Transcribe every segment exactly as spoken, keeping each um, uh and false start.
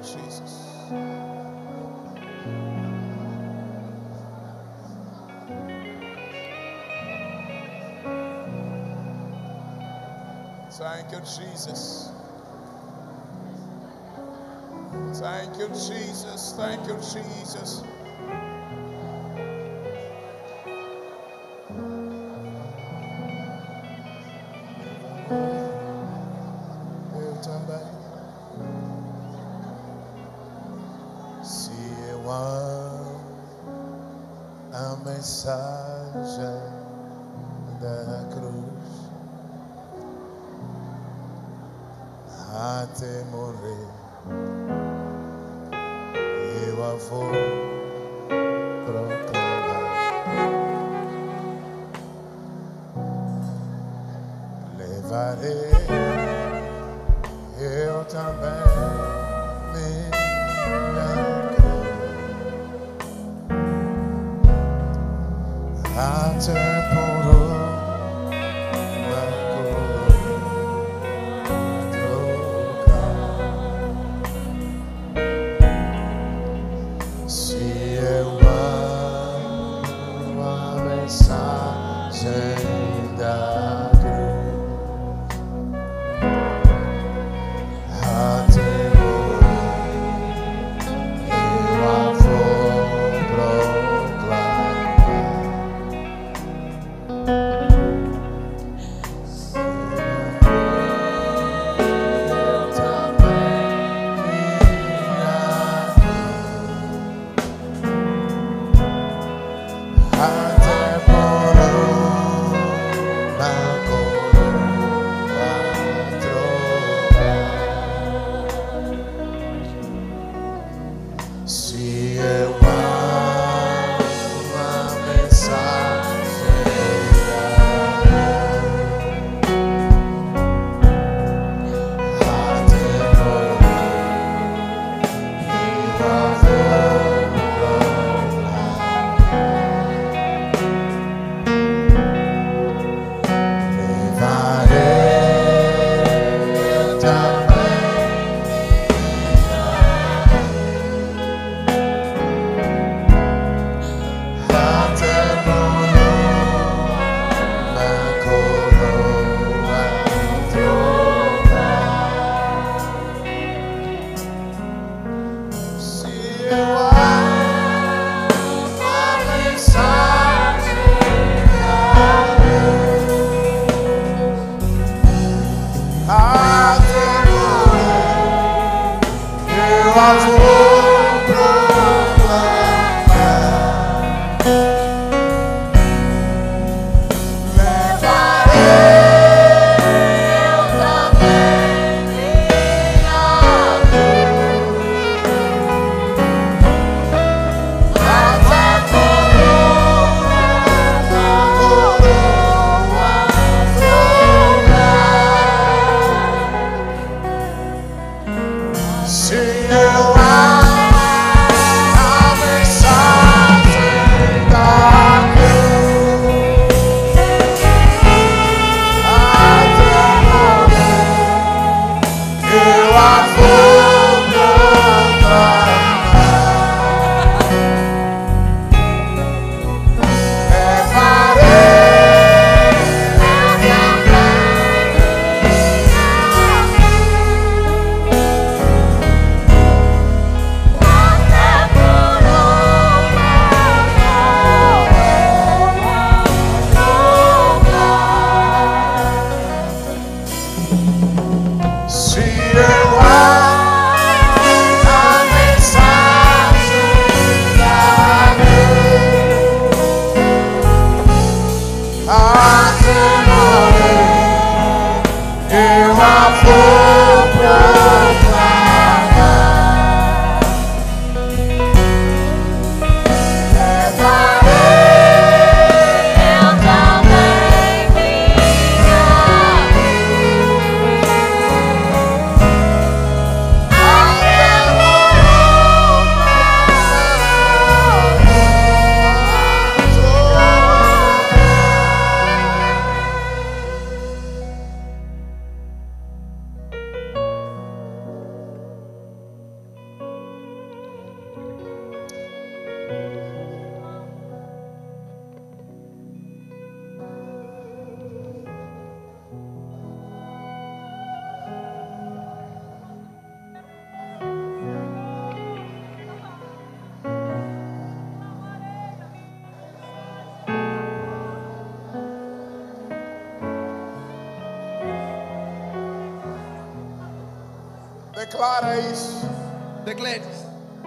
Jesus. Thank you, Jesus. Thank you, Jesus. Thank you, Jesus. Se eu amo a mensagem da cruz até morrer, eu a vou proclamar. Levarei eu também minha cruz até por uma coroa. Se eu amo a mensagem da See you. Declara isso. Declare this.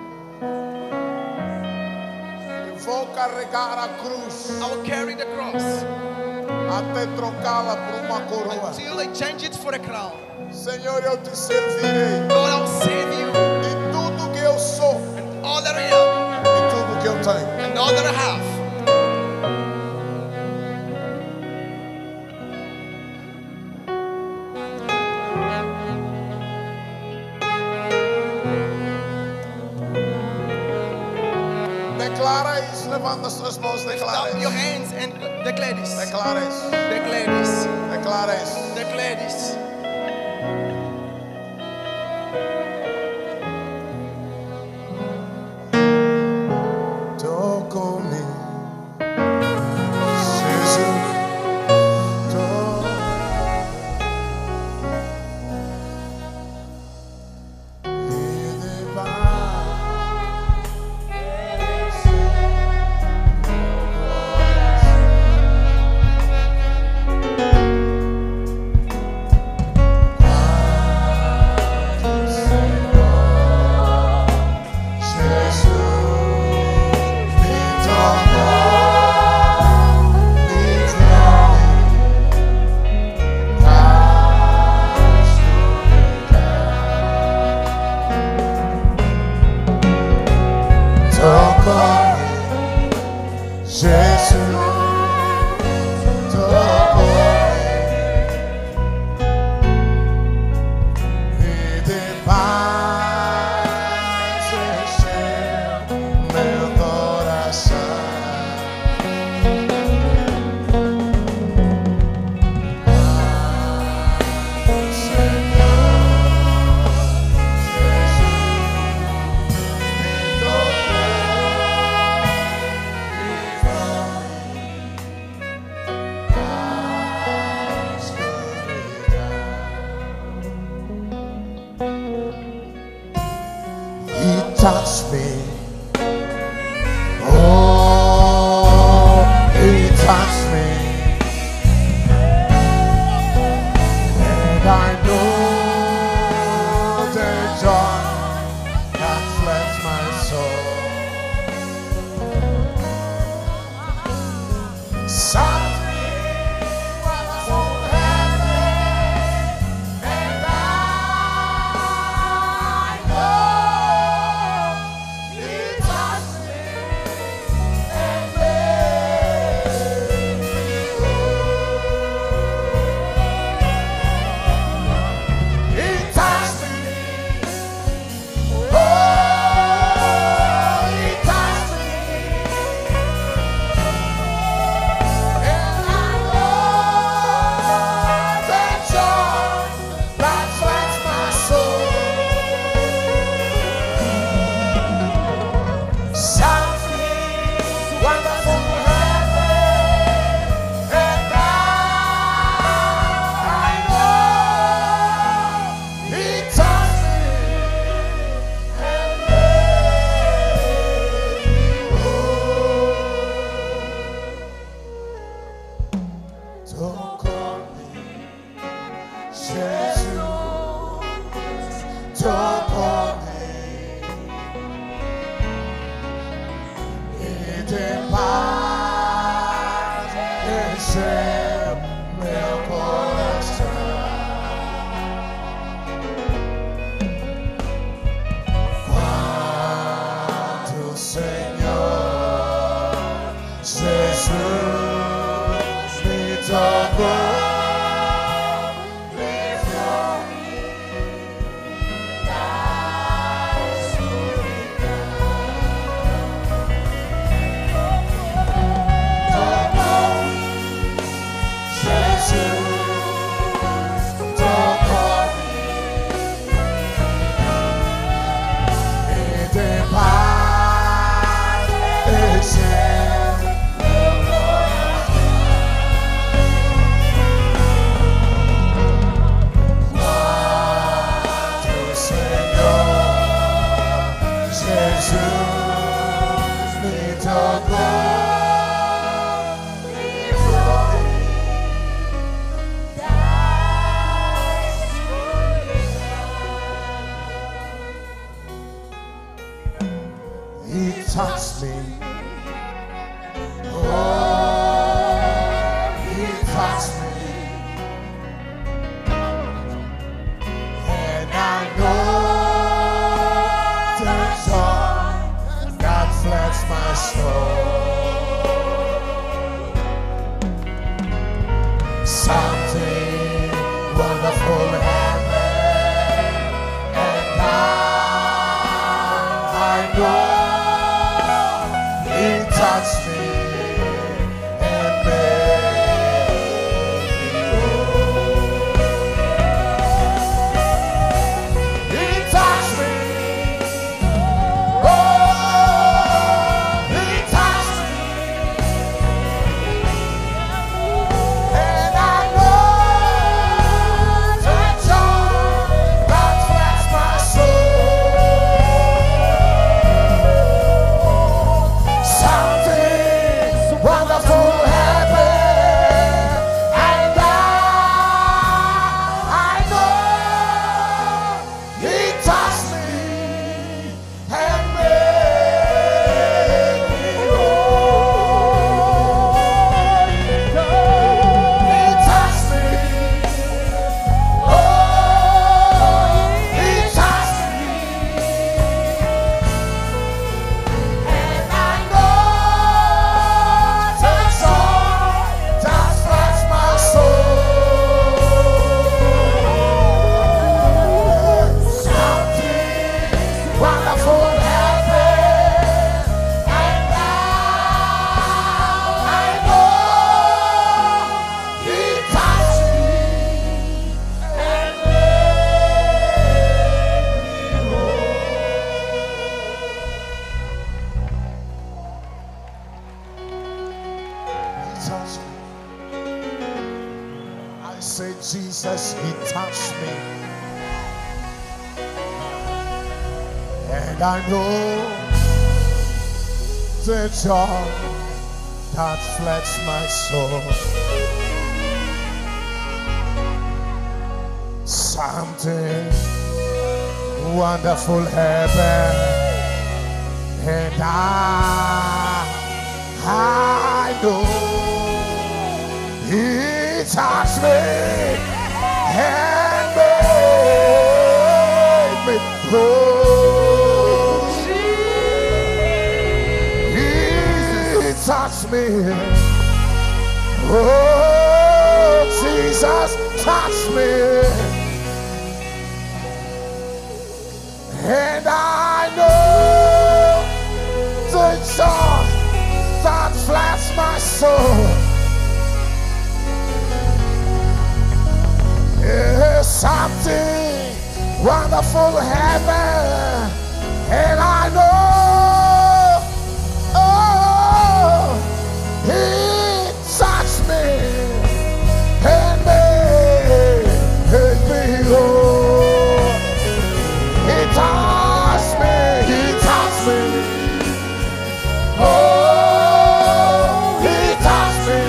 Vou carregar a cruz I will carry the cross até trocá-la por uma coroa. until I change it for a crown. Senhor, eu te servirei Lord, I will save you de tudo que eu sou and all that I am e tudo que eu tenho. and all that I have. Declara isso, levanta as suas mãos, Lift declara up your isso. hands and declare this. Declara isso, Declare this. declara isso. Declare this. Tocou-me, Jesus, tocou. E de paz encheu meu coração. He touched me. Oh, he touched me. And I know the joy that floods my soul. Something from heaven, and I know He touched me and made me whole. He touched me. Oh, He touched me. And I know the joy that floods my soul. Something wonderful happened, and I know He touched me and made me whole. Tocou-me, Jesus, tocou-me. E de paz encheu meu coração. Quando o Senhor Jesus me tocou, livre touched me. Oh, he touched me. And I know the joy that floods my soul. Something wonderful happened, and I, I know he touched me and made me whole. He touched me. Oh, he touched me. And I know the joy that floods my soul. Something wonderful happened, and I, I know he touched me and made me whole. He touched me. Oh, he touched me. And I know the joy that floods my soul. Something wonderful happened, and I, I know he touched me and made me whole. He touched me. I say, Jesus, he touched me. And I know the joy that floods my soul. Something wonderful happened, and I, I know he touched me and made me whole. He touched me. Oh, Jesus touched me. And I know the joy that floods my soul. Yeah, something wonderful happened, and I know, oh, he touched me and made me whole. He touched me, he touched me. Oh, he touched me.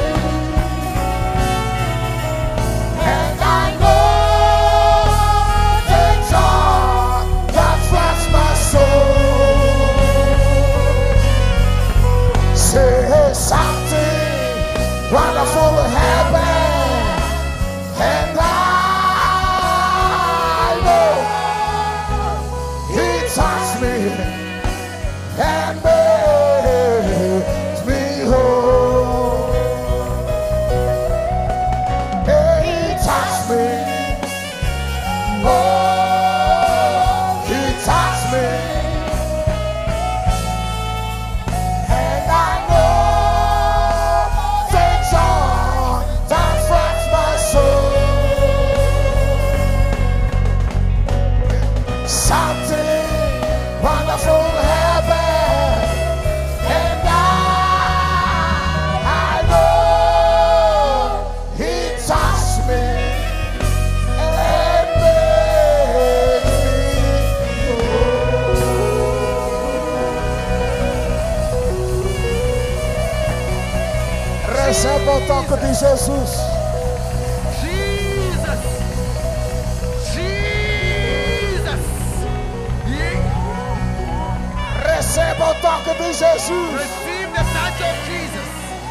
And I know the joy that floods my soul. Say something wonderful happened, and I know he touched me and made me whole. He touched me. Oh, he touched me. And I know the joy that floods my soul. Something wonderful happened, and I, I know he touched me and made me whole. Receba o toque de Jesus. Jesus. Jesus. Receba o toque de Jesus. Receive the touch of Jesus.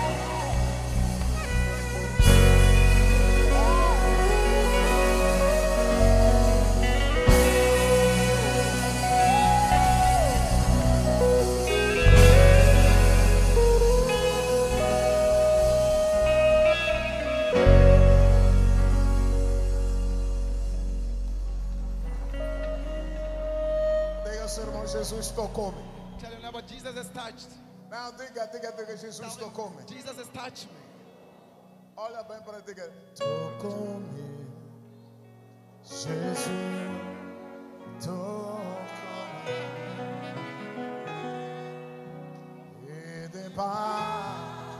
Diga, seu irmão, Jesus tocou-me. Tell your neighbor, Jesus has touched. Não, diga, diga, diga, Jesus tocou-me. Jesus has touched me. Olha bem para diga, tocou-me. Jesus tocou-me. E de paz.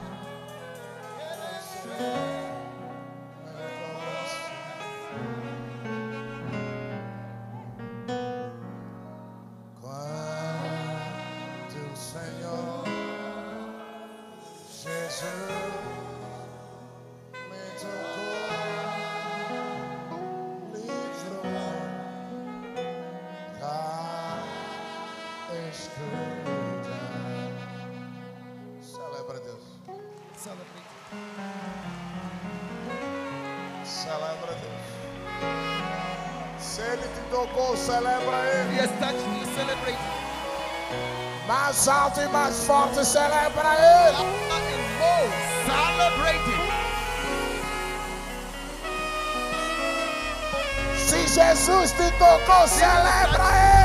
Celebra Deus. Celebrate. Celebra Deus. Se Ele te tocou, celebra He Ele. has touched you. Celebrate. Mais alto e mais forte, celebra Ele. And more. Celebrate it. Se Jesus te tocou, celebra Ele.